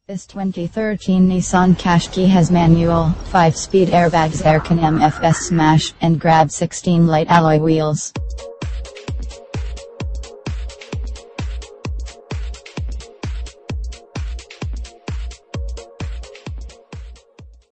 This 2013 Nissan Qashqai has manual, 5-speed airbags, aircon MFS smash, and grab 16 light alloy wheels.